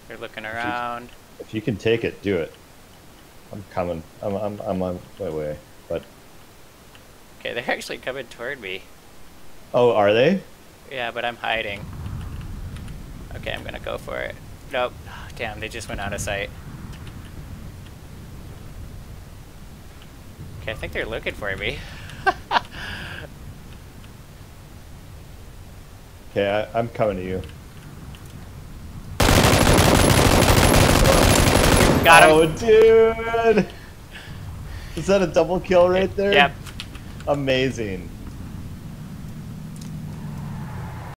They're looking around. If you can take it, do it. I'm coming. I'm on my way. But Okay, they're actually coming toward me. oh, are they? Yeah, but I'm hiding. Okay, I'm gonna go for it. Nope. Oh, damn, they just went out of sight. Okay, I think they're looking for me. Okay, I'm coming to you. Got him. Oh, dude! Is that a double kill right there? Yep. Amazing.